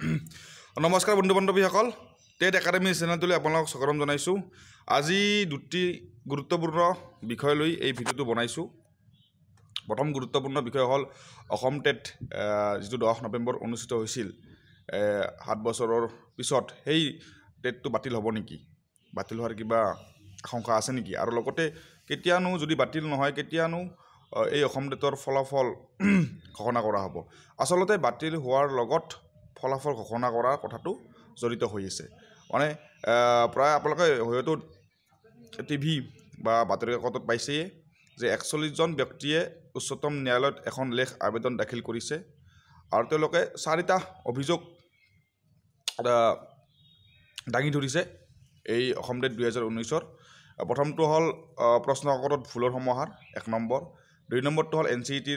নমস্কাৰ বন্ধু বান্ধৱীসকল, TET academy চেনেলটোলৈ আপোনালোকক স্বাগতম জনাইছোঁ। আজি দুটি গুৰুত্বপূৰ্ণ বিষয় লৈ এই ভিডিঅ'টো বনাইছোঁ। প্ৰথম গুৰুত্বপূৰ্ণ বিষয় হ'ল অসম টেট যিটো 10 নৱেম্বৰ অনুষ্ঠিত হৈছিল 7 বছৰৰ পিছত, সেই টেটটো বাতিল হ'ব নেকি, বাতিল হোৱাৰ কিবা আশংকা আছে নেকি, আৰু লগতে কেতিয়ানো যদি বাতিল নহয় কেতিয়ানো এই অসম টেটৰ ফলাফল ঘোষণা কৰা হ'ব। আচলতে বাতিল হোৱাৰ লগত ফলাফল ঘোষণা কৰাৰ কথাটো জড়িত হৈ আছে। মানে প্ৰায় আপোনালোকে হয়তো টিভি বা বাতৰি কাকতত পাইছেই যে 41জন ব্যক্তিয়ে উচ্চতম ন্যায়ালয়ত এখন লেখ আবেদন দাখিল কৰিছে আৰু তেওঁলোকে 4টা অভিযোগ দাঙি ধৰিছে এই অসম টেট 2019-ৰ। প্ৰথমটো হ'ল প্ৰশ্ন কাকতত ভুলৰ সমাহাৰ, 1 নম্বৰ। 2 নম্বৰটো হ'ল NCET-ৰ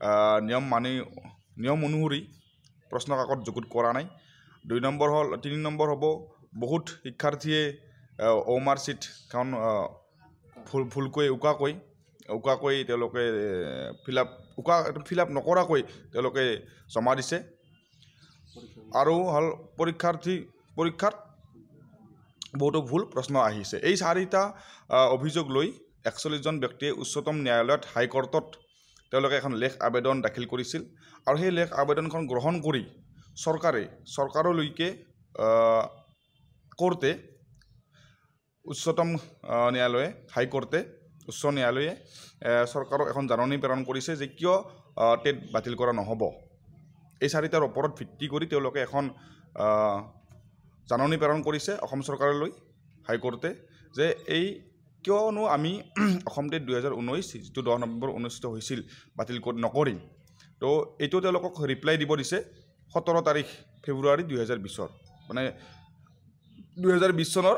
নিয়ম অনুসৰি প্ৰশ্ন কাকত যুগুত কৰা নাই। 3 নম্বৰ হ'ব বহুত শিক্ষাৰ্থীয়ে মাৰ্কশ্বিটখন ভুলকৈ উকাকৈ তেওঁলোকে ফিল আপ নকৰাকৈ তেওঁলোকে জমা দিছে। আৰু হ'ল পৰীক্ষাত বহুতো ভুল প্ৰশ্ন আহিছে। এই 4টা অভিযোগ লৈ 41জন ব্যক্তিয়ে উচ্চতম ন্যায়ালয়ত হাইকোৰ্টত তেওঁলোকে এখন লেখ আবেদন দাখিল কৰিছিল আৰু সেই লেখ আবেদনখন গ্ৰহণ কৰি চৰকাৰলৈকে কোৰ্টে উচ্চতম ন্যায়ালয়ে উচ্চ ন্যায়ালয়ে চৰকাৰক এখন জাননী প্ৰেৰণ কৰিছে যে কিয় টেট বাতিল কৰা নহ'ব। এই 4টাৰ ওপৰত ভিত্তি কৰি তেওঁলোকে এখন জাননী প্ৰেৰণ কৰিছে অসম চৰকাৰলৈ হাইকোৰ্টে যে এই কিয়নো আমি অসম টেট 2019 যিটো 10 নৱেম্বৰ অনুষ্ঠিত হৈছিল বাতিল নকৰিম। তো এইটো তেওঁলোকক ৰিপ্লাই দিব দিছে 17 তাৰিখ ফেব্ৰুৱাৰী 2020-ৰ, মানে 2020 চনৰ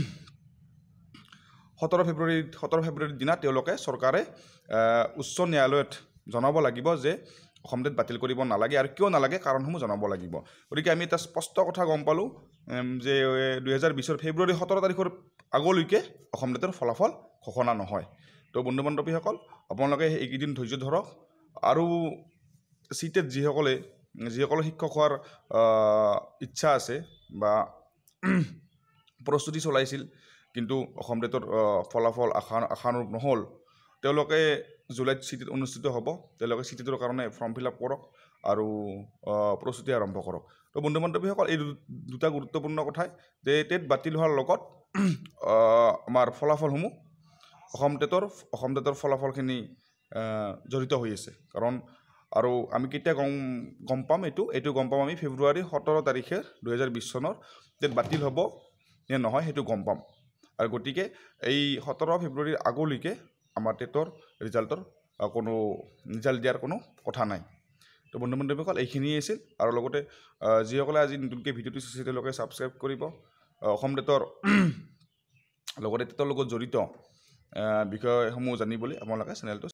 17 ফেব্ৰুৱাৰীৰ দিনা তেওঁলোকে চৰকাৰে উচ্চ ন্যায়ালয়ত জনাব লাগিব যে অসম টেট বাতিল কৰিব নালাগে আৰু কিয় নালাগে কাৰণসমূহ জনাব লাগিব। গতিকে আমি এটা স্পষ্ট কথা গম পালোঁ যে 2020-ৰ ফেব্ৰুৱাৰী 17 তাৰিখৰ আগলৈকে অসম টেটৰ ফলাফল ঘোষণা নহয়। তো বন্ধু বান্ধৱীসকল, আপোনালোকে এইকেইদিন ধৈৰ্য ধৰক আৰু চিটেট যিসকলে শিক্ষক হোৱাৰ ইচ্ছা আছে বা প্ৰস্তুতি চলাইছিল কিন্তু অসম টেটৰ ফলাফল আশানুৰূপ নহ'ল, তেওঁলোকে জুলাইত চিটেট অনুষ্ঠিত হ'ব। তেওঁলোকে চিটেটৰ কাৰণে ফৰ্ম ফিল আপ কৰক আৰু প্ৰস্তুতি আৰম্ভ কৰক। তো বন্ধু বান্ধৱীসকল, এই দুটা গুৰুত্বপূৰ্ণ কথাই যে টেট বাতিল হোৱাৰ লগত আমাৰ ফলাফলসমূহ অসম টেটৰ ফলাফলখিনি জড়িত হৈ আছে। কাৰণ আৰু আমি কেতিয়া গম পাম এইটো গম পাম আমি ফেব্ৰুৱাৰী 17 তাৰিখে 2020 চনৰ টেট বাতিল হ'ব নে নহয় সেইটো গম পাম। আৰু গতিকে এই 17 ফেব্ৰুৱাৰীৰ আগলৈকে আমাৰ টেটৰ ৰিজাল্ট দিয়াৰ কোনো কথা নাই। তো বন্ধু বান্ধৱীসকল, এইখিনিয়ে আছিল। আৰু লগতে যিসকলে আজি নতুনকৈ ভিডিঅ'টো চাইছে তেওঁলোকে ছাবস্ক্ৰাইব কৰিব। অসম টেটৰ লগতে টেটৰ লগত জড়িত বিষয়সমূহ জানিবলৈ আপোনালোকে চেনেলটো